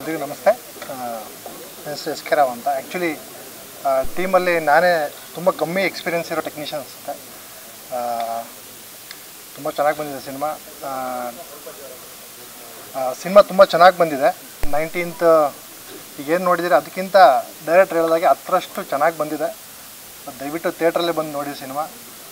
ಎಲ್ರಿಗೂ ನಮಸ್ತೆ. ಹೆಸರು ಎಸ್ ಕೆ ರಾವ್ ಅಂತ. ಆ್ಯಕ್ಚುಲಿ ಟೀಮಲ್ಲಿ ನಾನೇ ತುಂಬ ಕಮ್ಮಿ ಎಕ್ಸ್ಪೀರಿಯನ್ಸ್ ಇರೋ ಟೆಕ್ನಿಷಿಯನ್ ಅನಿಸುತ್ತೆ. ತುಂಬ ಚೆನ್ನಾಗಿ ಬಂದಿದೆ ಸಿನಿಮಾ ತುಂಬ ಚೆನ್ನಾಗಿ ಬಂದಿದೆ. 19th ಈಗೇನು ನೋಡಿದರೆ ಅದಕ್ಕಿಂತ ಡೈರೆಕ್ಟ್ ಹೇಳಿದಾಗೆ 10ರಷ್ಟು ಚೆನ್ನಾಗಿ ಬಂದಿದೆ. ದಯವಿಟ್ಟು ಥಿಯೇಟ್ರಲ್ಲೇ ಬಂದು ನೋಡಿ ಸಿನಿಮಾ.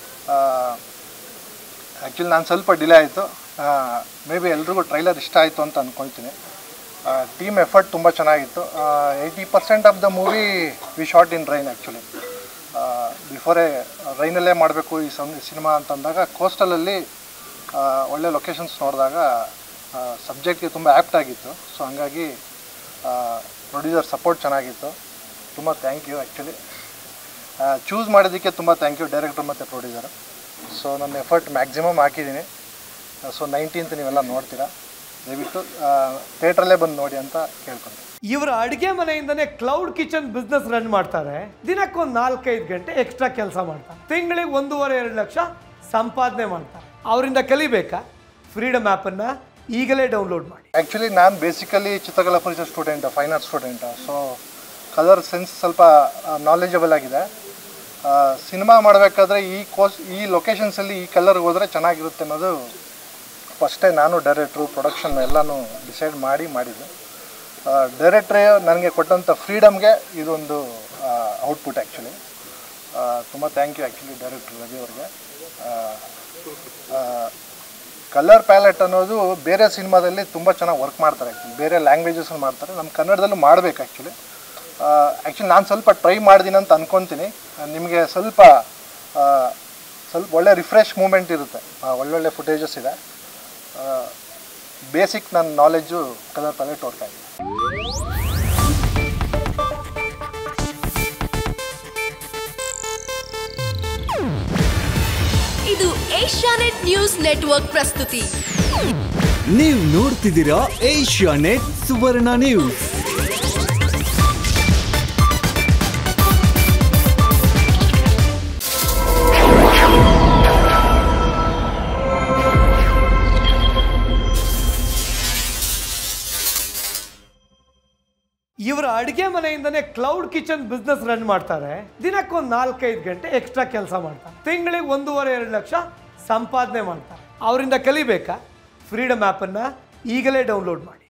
ಆ್ಯಕ್ಚುಲಿ ನಾನು ಸ್ವಲ್ಪ ಡಿಲೇ ಆಯಿತು. ಮೇ ಬಿ ಎಲ್ರಿಗೂ ಟ್ರೈಲರ್ ಇಷ್ಟ ಆಯಿತು ಅಂತ ಅಂದ್ಕೊಳ್ತೀನಿ. ಟೀಮ್ ಎಫರ್ಟ್ ತುಂಬ ಚೆನ್ನಾಗಿತ್ತು. 80% of the movie we shot in rain. Actually ಬಿಫೋರೇ ರೈನಲ್ಲೇ ಮಾಡಬೇಕು ಈ ಸಿನಿಮಾ ಅಂತಂದಾಗ ಕೋಸ್ಟಲಲ್ಲಿ ಒಳ್ಳೆ ಲೊಕೇಶನ್ಸ್ ನೋಡಿದಾಗ ಸಬ್ಜೆಕ್ಟ್ಗೆ ತುಂಬ ಆ್ಯಪ್ಟ್ ಆಗಿತ್ತು. ಸೊ ಹಂಗಾಗಿ ಪ್ರೊಡ್ಯೂಸರ್ ಸಪೋರ್ಟ್ ಚೆನ್ನಾಗಿತ್ತು. ತುಂಬ ಥ್ಯಾಂಕ್ ಯು. ಆ್ಯಕ್ಚುಲಿ ಚೂಸ್ ಮಾಡಿದ್ದಕ್ಕೆ ತುಂಬ ಥ್ಯಾಂಕ್ ಯು ಡೈರೆಕ್ಟರ್ ಮತ್ತು ಪ್ರೊಡ್ಯೂಸರ್. ಸೊ ನನ್ನ ಎಫರ್ಟ್ ಮ್ಯಾಕ್ಸಿಮಮ್ ಹಾಕಿದ್ದೀನಿ. ಸೊ 19th ನೀವೆಲ್ಲ ನೋಡ್ತೀರಾ. ದಯವಿಟ್ಟು ಥಿಯೇಟ್ರಲ್ಲೇ ಬಂದು ನೋಡಿ ಅಂತ ಕೇಳ್ಕೊಂತೀನಿ. ಇವರ ಅಡುಗೆ ಮನೆಯಿಂದನೇ ಕ್ಲೌಡ್ ಕಿಚನ್ ಬಿಸ್ನೆಸ್ ರನ್ ಮಾಡ್ತಾರೆ. ದಿನಕ್ಕೊಂದು 4-5 ಗಂಟೆ ಎಕ್ಸ್ಟ್ರಾ ಕೆಲಸ ಮಾಡ್ತಾರೆ. ತಿಂಗಳಿಗೆ 1.5-2 ಲಕ್ಷ ಸಂಪಾದನೆ ಮಾಡ್ತಾರೆ. ಅವರಿಂದ ಕಲಿಬೇಕಾ? ಫ್ರೀಡಮ್ ಆ್ಯಪನ್ನು ಈಗಲೇ ಡೌನ್ಲೋಡ್ ಮಾಡಿ. ಆ್ಯಕ್ಚುಲಿ ನಾನು basically Chitrakala Parishath student, fine arts student. So colour sense ಸ್ವಲ್ಪ ನಾಲೆಜಬಲ್ ಆಗಿದೆ. ಸಿನಿಮಾ ಮಾಡಬೇಕಾದ್ರೆ ಈ ಲೊಕೇಶನ್ಸಲ್ಲಿ ಈ ಕಲರ್ಗೆ ಹೋದರೆ ಚೆನ್ನಾಗಿರುತ್ತೆ ಅನ್ನೋದು ಫಸ್ಟೇ ನಾನು ಡೈರೆಕ್ಟ್ರು ಪ್ರೊಡಕ್ಷನ್ ಎಲ್ಲನೂ ಡಿಸೈಡ್ ಮಾಡಿದ್ದು. ಡೈರೆಕ್ಟ್ರೇ ನನಗೆ ಕೊಟ್ಟಂಥ ಫ್ರೀಡಮ್ಗೆ ಇದೊಂದು ಔಟ್ಪುಟ್. ಆ್ಯಕ್ಚುಲಿ ತುಂಬ thank you actually director Ravi ಅವ್ರಿಗೆ. ಕಲರ್ ಪ್ಯಾಲೆಟ್ ಅನ್ನೋದು ಬೇರೆ ಸಿನಿಮಾದಲ್ಲಿ ತುಂಬ ಚೆನ್ನಾಗಿ ವರ್ಕ್ ಮಾಡ್ತಾರೆ. ಆ್ಯಕ್ಚುಲಿ ಬೇರೆ ಲ್ಯಾಂಗ್ವೇಜಸಲ್ಲಿ ಮಾಡ್ತಾರೆ, ನಮ್ಮ ಕನ್ನಡದಲ್ಲೂ ಮಾಡಬೇಕು. ಆ್ಯಕ್ಚುಲಿ ನಾನು ಸ್ವಲ್ಪ ಟ್ರೈ ಮಾಡ್ತೀನಿ ಅಂತ ಅಂದ್ಕೊತೀನಿ. ನಿಮಗೆ ಸ್ವಲ್ಪ ಒಳ್ಳೆ ರಿಫ್ರೆಶ್ ಮೂಮೆಂಟ್ ಇರುತ್ತೆ. ಒಳ್ಳೊಳ್ಳೆ ಫುಟೇಜಸ್ ಇದೆ. ಬೇಸಿಕ್ ನನ್ನ ನಾಲೆಡ್ಜು ಕಲರ್ ಪ್ಯಾಲೆಟ್ ವರ್ಕ್ ಆಗಿದೆ. ಇದು ಏಷ್ಯಾನೆಟ್ ನ್ಯೂಸ್ ನೆಟ್ವರ್ಕ್ ಪ್ರಸ್ತುತಿ. ನೀವು ನೋಡ್ತಿದ್ದೀರಾ ಏಷ್ಯಾನೆಟ್ ಸುವರ್ಣ ನ್ಯೂಸ್. ಇವರ ಅಡುಗೆ ಮನೆಯಿಂದನೇ ಕ್ಲೌಡ್ ಕಿಚನ್ ಬಿಸ್ನೆಸ್ ರನ್ ಮಾಡ್ತಾರೆ. ದಿನಕ್ಕೊಂದು 4-5 ಗಂಟೆ ಎಕ್ಸ್ಟ್ರಾ ಕೆಲಸ ಮಾಡ್ತಾರೆ. ತಿಂಗಳಿಗೆ 1.5-2 ಲಕ್ಷ ಸಂಪಾದನೆ ಮಾಡ್ತಾರೆ. ಅವರಿಂದ ಕಲಿಬೇಕಾ? ಫ್ರೀಡಮ್ ಆ್ಯಪನ್ನು ಈಗಲೇ ಡೌನ್ಲೋಡ್ ಮಾಡಿ.